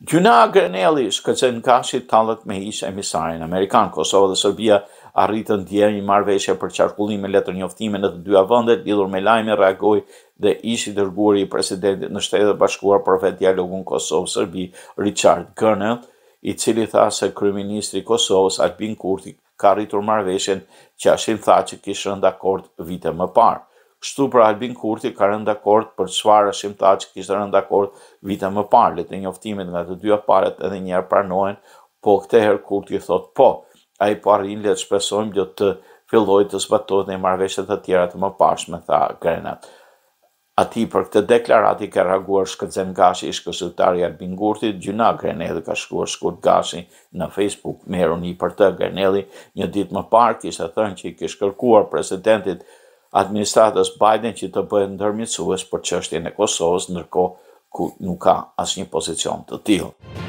Gjynah Grenelli Shkëlzen Gashi Tallet me Ish-Emisarin Amerikan. Kosova dhe Serbia arritën dje një marrëveshje për qarkullim me letër njoftime në të dyja vendet. Lidhur me lajmin reagoi dhe ish i dërguari i presidentit në Shtetet e Bashkuara për vetë dialogun Kosovë-Serbi, Gjynah Grenelli, i cili tha se kryeministri i Kosovës Albin Kurti ka arritur marrëveshjen që Ashim tha që kishte rënë dakord vite më parë. Kështu për Albin Kurti ka rënë dakord për çfarë Ashim tha që kishte rënë dakord vite më parë. Letër njoftimet nga të dyja palët edhe një herë pranohen, po këtë herë Kurti thot po. Ai po arrin, le të shpresojmë do të fillojë të zbatohet në marrëveshjet të tjera të mëparshme, tha Grenelli. Ati për këtë deklarati ka reaguar Shkëlzen Gashi, ish-këshilltari i Albin Kurtit. Gjynah Grenelli ka shkruar shkurt Gashi në Facebook me ironi për të. Grenelli një ditë më parë kishte thënë që i kishte kërkuar presidentit administratës Biden që të bëhet ndërmjetësues për çështjen e Kosovës, ndërkohë ku nuk ka asnjë pozicion të tillë.